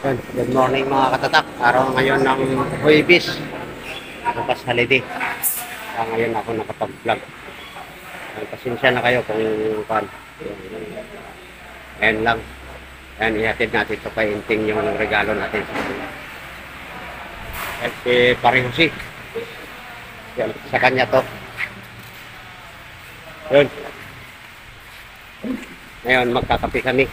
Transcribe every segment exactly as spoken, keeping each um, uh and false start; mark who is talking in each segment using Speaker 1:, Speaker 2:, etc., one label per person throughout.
Speaker 1: Yun, good morning mga katatak. Araw ngayon ng Huwebes. Bukas holiday. Kaya ngayon ako nakapag-vlog. Ay, pasensya na kayo kung kan. Ayan lang. Ayan, ihatid natin ito kay Inting yung regalo natin. At si Parihusi. Yan, sa kanya to. Yun. Ngayon, magkakape kami.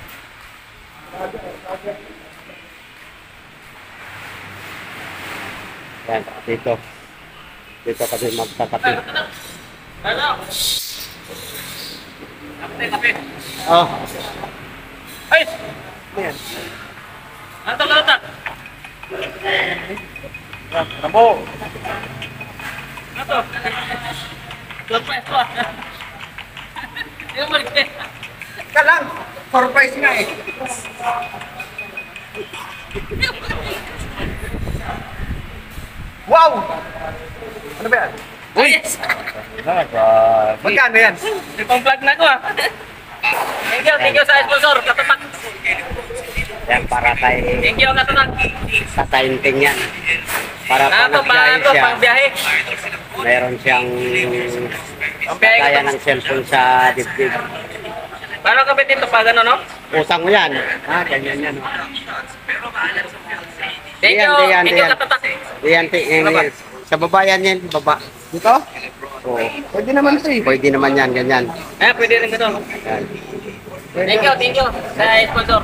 Speaker 1: Yan, dito. Dito kami magkakape.
Speaker 2: Ano? Kape, kape.
Speaker 1: Oh.
Speaker 2: Ay!
Speaker 1: Ayan.
Speaker 2: Ano to, kalata?
Speaker 1: Ramo.
Speaker 2: Ano to? Surprise ko. Yung balik eh.
Speaker 1: Ka lang. Surprise nga eh. Wow! Ano ba yan?
Speaker 2: Uy! Yes!
Speaker 1: Magkano yan?
Speaker 2: Ipang-vlog na ko ah. Thank you, thank you sa sponsor, Katatak.
Speaker 1: Yan, para tayo
Speaker 2: Thank you, Katatak.
Speaker 1: tatainting yan. Para pag
Speaker 2: Ano to,
Speaker 1: nagbiyahe
Speaker 2: paano,
Speaker 1: siya,
Speaker 2: pang biyahe?
Speaker 1: meron siyang
Speaker 2: Pang biyahe
Speaker 1: kaya
Speaker 2: ko
Speaker 1: ng cellphone sa dibdib.
Speaker 2: Paano kapit dito pag ano, no?
Speaker 1: Utang mo yan. Ah, ganyan yan. Oh.
Speaker 2: Thank you,
Speaker 1: Diyan, diyan,
Speaker 2: thank you,
Speaker 1: diyan.
Speaker 2: Katatak.
Speaker 1: Yan, yan, yan. Sa baba yan yan, baba. Dito? Oo. Pwede naman ito eh. Pwede naman yan, ganyan.
Speaker 2: Eh, pwede rin ito.
Speaker 1: Yan.
Speaker 2: Thank you, thank you sa sponsor.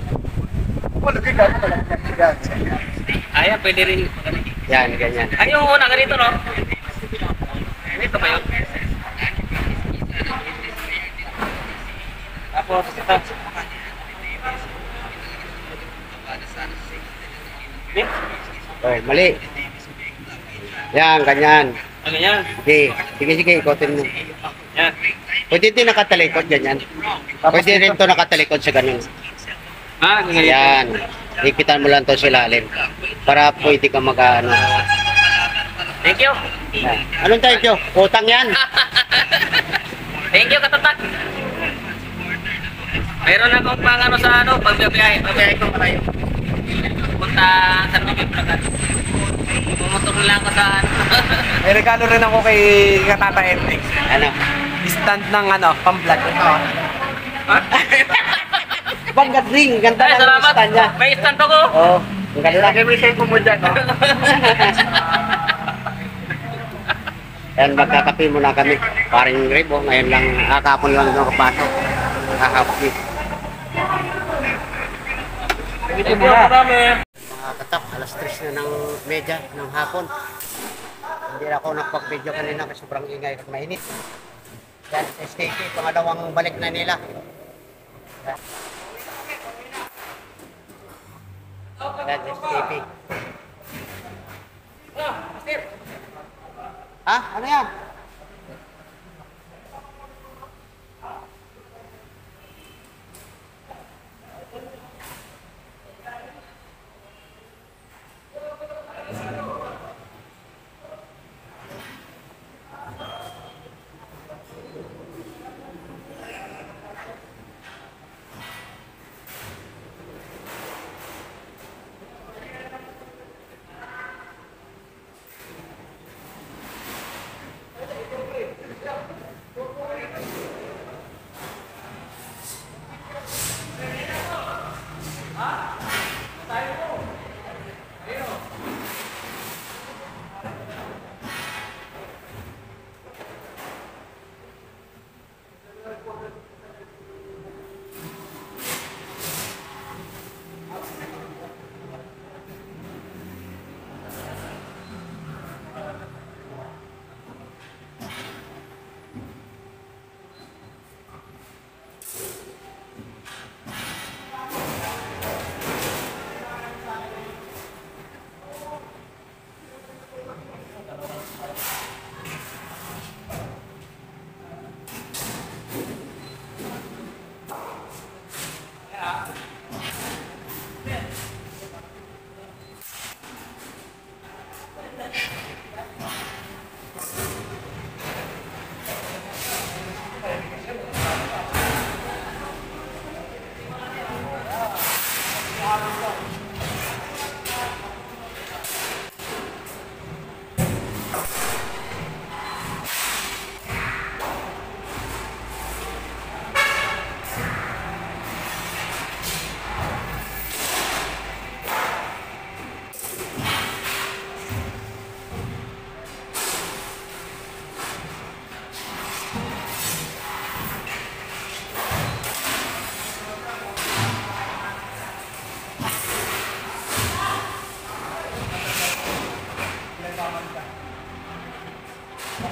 Speaker 2: Ayan, pwede rin.
Speaker 1: Yan, ganyan.
Speaker 2: Ay, yung una ganito, no? Ganito ba yun? Tapos, ito. Yan.
Speaker 1: Oh, mali. Yan, ganyan.
Speaker 2: Ano yan?
Speaker 1: Sige, sige, sige, ikotin mo.
Speaker 2: Yan.
Speaker 1: Pwede din nakatalikod, ganyan. Pwede rin to nakatalikod sa ganun.
Speaker 2: Ah, ganyan.
Speaker 1: Yan. Ikitan mo lang to sa ilalim. Para pwede ka mag ano.
Speaker 2: Thank you.
Speaker 1: Yan. Anong thank you? Utang yan.
Speaker 2: Thank you, Katatak. Mayroon akong pang ano sa ano, pagbiyahe, pagbiyahe ko malayo. Punta sa Nubib Lagan. Pumotor lang ako sa ano.
Speaker 3: May regalo rin ako kay Katata Enting.
Speaker 1: Ano?
Speaker 3: Stand ng ano, pang-vlog. Ito.
Speaker 1: Banggat ring. Ganda
Speaker 2: Ay,
Speaker 1: ng
Speaker 2: salamat.
Speaker 1: stand niya.
Speaker 2: May stand ako.
Speaker 1: Oo. Ang ganda.
Speaker 3: Gamitin ko mo dyan. Oh.
Speaker 1: Yan, magkakape muna kami. Paring Rebo, ngayon lang, kakapon lang ng kapasok. Kakapi.
Speaker 2: Thank you, marami.
Speaker 1: Mga katak, alas tres na ng media ng hapon. Hindi na ako nakapag-video kanina kasi sobrang ingay at mainit. Yan, S K P, pangalawang balik na nila. Yan, Yan S K P. Ha? Ano yan?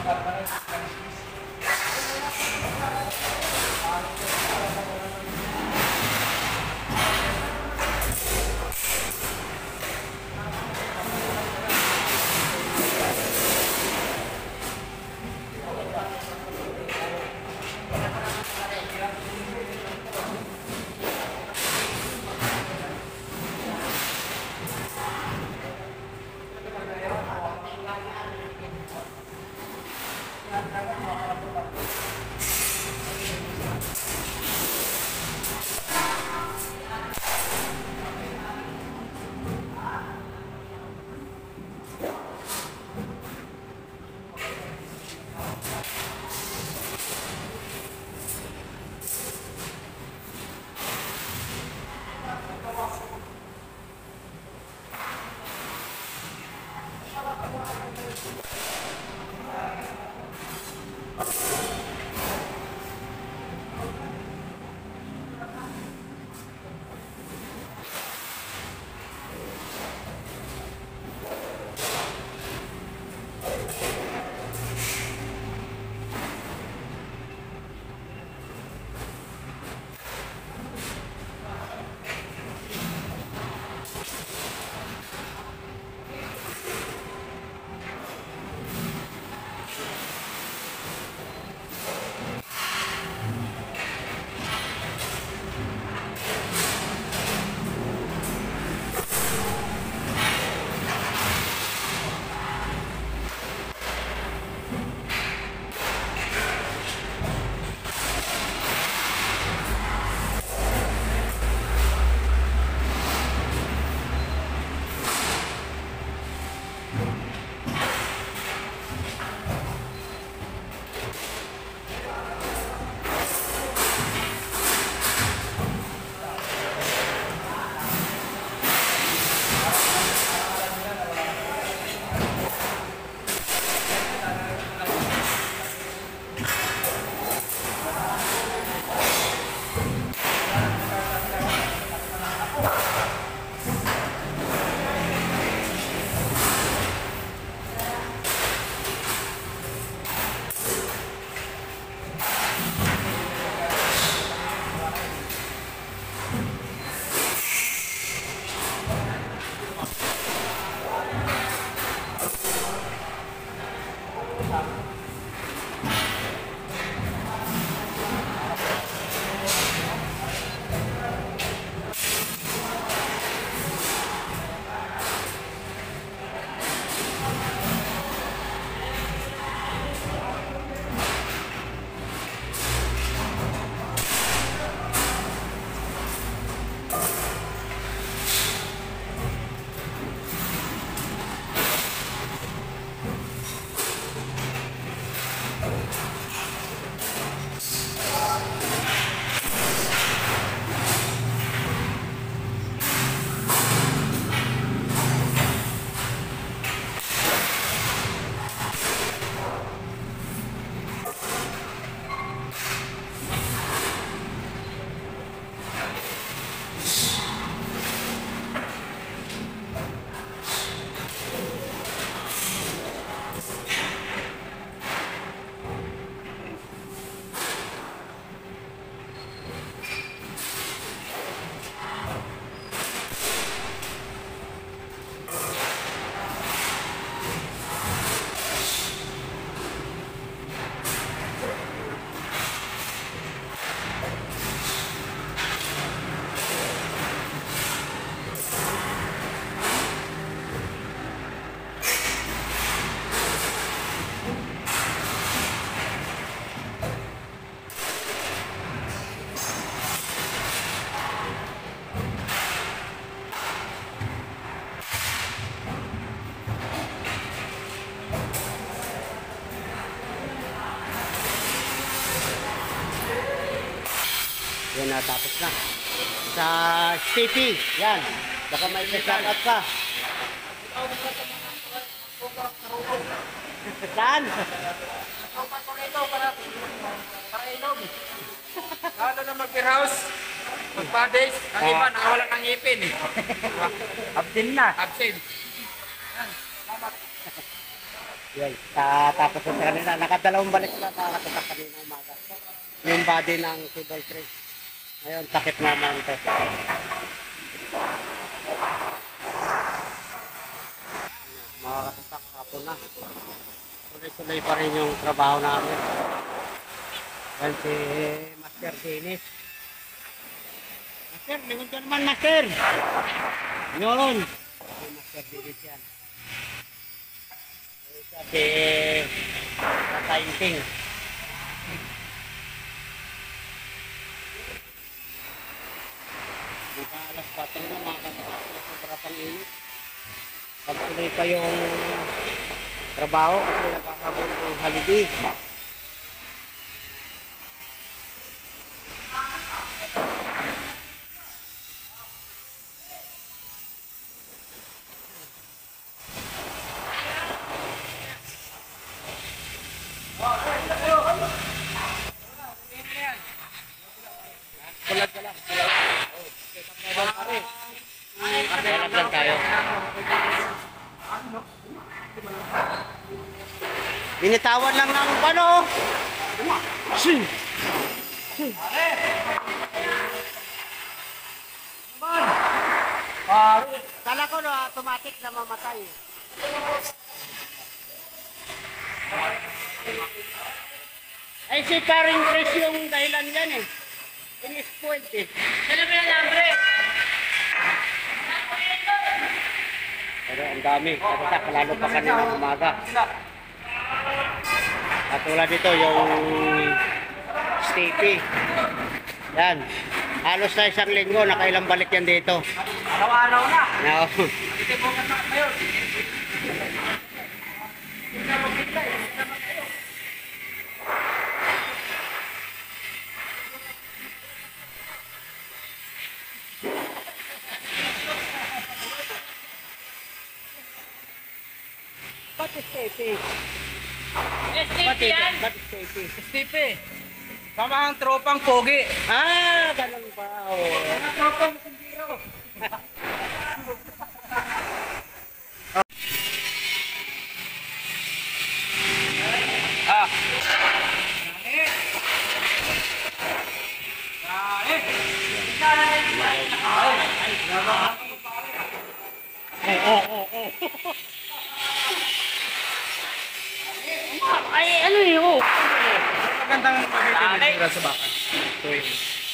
Speaker 1: Yan na, tapos na. Sa Stippy, yan. Baka may shout out ka. Saan?
Speaker 3: Lalo na mag-warehouse, mag-bodies, ang iba nakawalan ng ngipin eh. Absent na. Absent. Yan, salamat.
Speaker 1: Yun. Ta tapos sa kanina, nakadalawang balik na nakatatak kanina umaga. Yung body ng cable tray. Ngayon, takip naman ito. Mga katatak, hapon na. Tuloy-tuloy pa rin yung trabaho namin. Yan si Master Dennis. Master, lingon ka naman, Master! Yun! Si Master Dennis yan. Si Katainting. Maka alas patong na mga kasama sa sobrang init. Pagtuloy pa yung trabaho kasi nakakabot ng holiday. Kulag ka lang. Kulag lang tayo. Binitawan lang ng pano. Sing. Sing. Kala ko na automatic na mamatay. Ay si paring Chris yung dahilan yan eh. In-spoiled eh.
Speaker 2: Ano ba yan, Ambre?
Speaker 1: Pero ang dami. Katatak, lalo pa kanina umaga. At tulad dito yung Stevie. Yan. Halos na isang linggo, nakailang balik yan dito.
Speaker 2: Araw-araw na.
Speaker 1: No.
Speaker 2: Titibukan na kayo.
Speaker 1: Ba't Stevie?
Speaker 2: S T
Speaker 1: Ba't
Speaker 2: P yan.
Speaker 1: Ba't Stevie?
Speaker 3: Stipe. Tama ang tropang pogi.
Speaker 1: Ah, ganun pa. Oh.
Speaker 3: Tropang sindiro. Ah.
Speaker 1: Eh, oh, oh, oh.
Speaker 2: Ay, ano yun?
Speaker 3: Magandang pagkakita sa baka. Tuwing.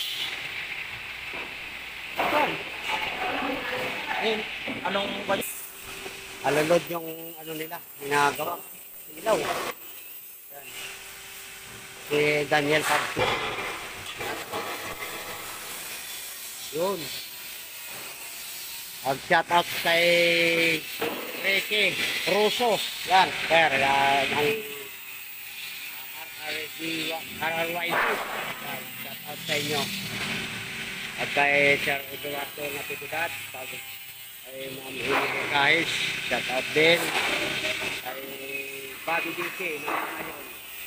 Speaker 1: Eh,
Speaker 3: Anong
Speaker 1: alulod yung ano nila, ginagawa. Ilaw. Yan. Si Daniel Pablo. Yun. Mag-shout out kay Ricky Russo. Yan, sir. Yan, ang R R Y C. Shout out sa inyo. At kay Sir Eduardo Natividad. Kay Ma'am Hili Kahis. Shout out din. Kay Bobby D C. Ngayon.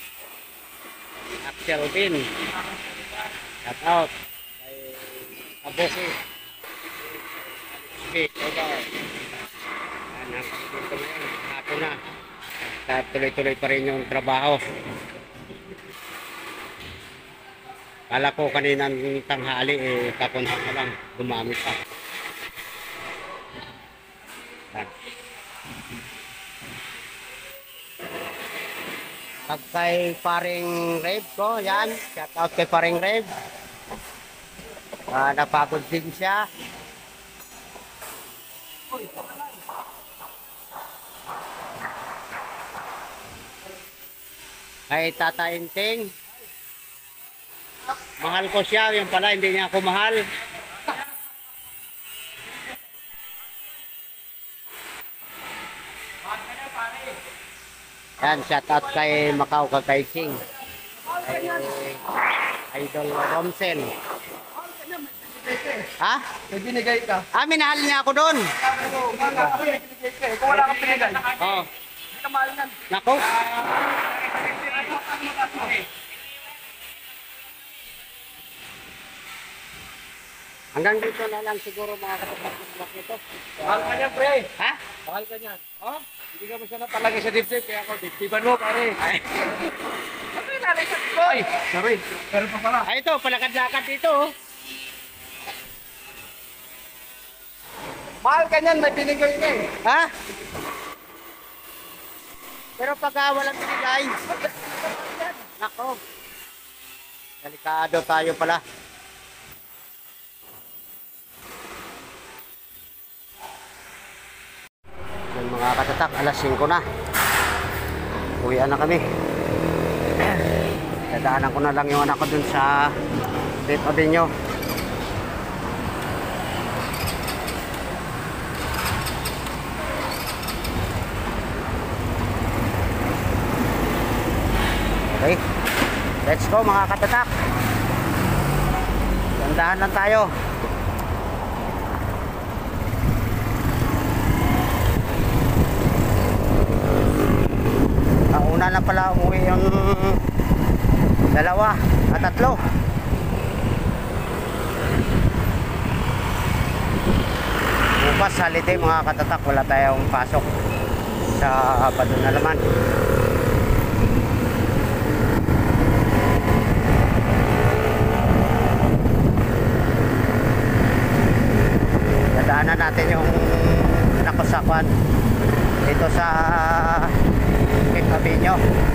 Speaker 1: Axel din. Shout out. Kay Aboki. Okay, over. Anak, dito ngayon. Hapon na. At tuloy-tuloy pa rin yung trabaho. Kala ko kaninang tanghali, eh, kakunti na lang. Gumamit pa. Yan. Pag kay paring Rev ko, yan. Shout out kay paring Rev. Ah, napagod din siya. Kay Tata Inting. Mahal ko siya, yung pala hindi niya ako mahal. Yan, shout out kay Macau Kakaising. Kay Idol Romsen. Ha?
Speaker 3: May binigay ka.
Speaker 1: Ah, minahal niya ako doon.
Speaker 3: Kung wala kang binigay,
Speaker 1: Oh,
Speaker 3: hindi ka mahal yan.
Speaker 1: nako. Hanggang dito na lang siguro mga katapat ng vlog nito.
Speaker 3: Mahal ka niyan, pre.
Speaker 1: Ha?
Speaker 3: Mahal ka niyan. Oh, hindi ka masyadong palagi sa dibdib, kaya ako dibdiban mo, pare.
Speaker 1: Ay,
Speaker 3: Ano yung lalay sa ko? Ay, sorry. Pero pa pala.
Speaker 1: ay ito, palakad-lakad dito. Oh.
Speaker 3: Mahal ka niyan, may binigay ka eh.
Speaker 1: Ha? Pero pagka walang binigay, nako, delikado tayo pala. Yan mga katatak, alas singko na. Uwian na kami. Dadaanan ko na lang yung anak ko dun sa Fifth Avenue. Okay, let's go mga katatak. Dandahan lang tayo. Ang una na pala umuwi yung dalawa at tatlo. Bukas holiday mga katatak, wala tayong pasok sa Sabado na naman. Dadaanan natin yung nakusapan dito sa Fifth Avenue.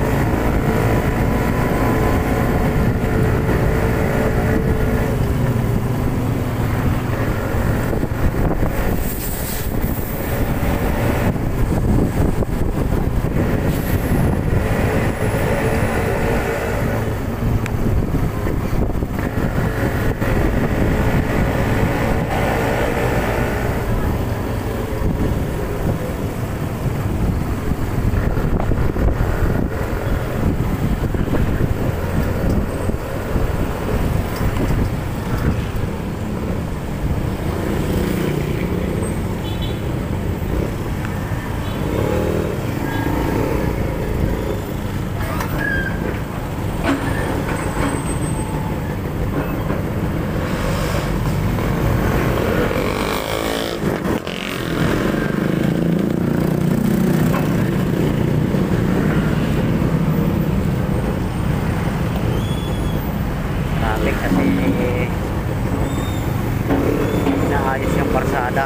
Speaker 1: Traffic kasi inaayos yung parsada.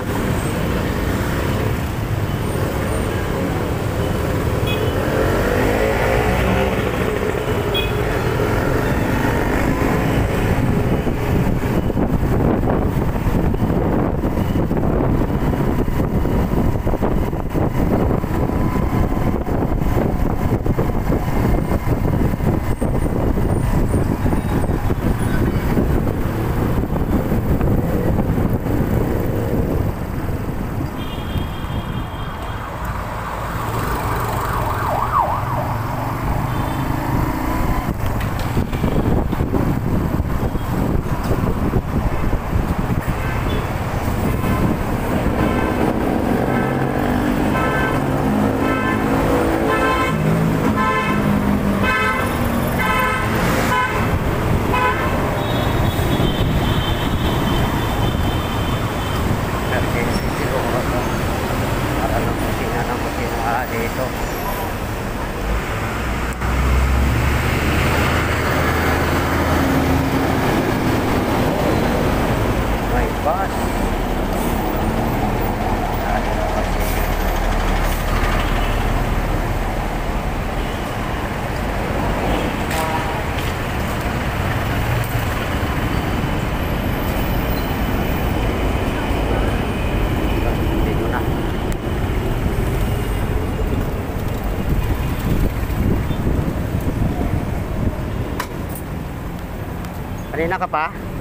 Speaker 1: Dito. May bus. Dali na kasi. Dito na. Kanina ka pa?